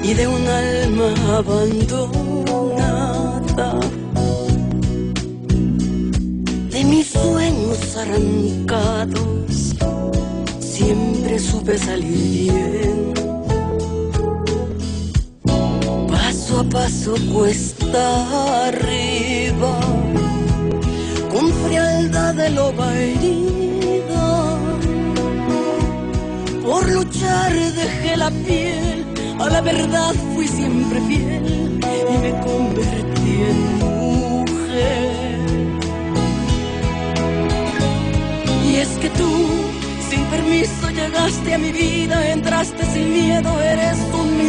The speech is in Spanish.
y de un alma abandonada, de mis sueños arrancados, siempre supe salir bien. Paso a paso cuesta arriba, con frialdad de loba herida, por luchar dejé la piel, a la verdad fui siempre fiel y me convertí en mujer. Y es que tú, sin permiso, llegaste a mi vida, entraste sin miedo, eres un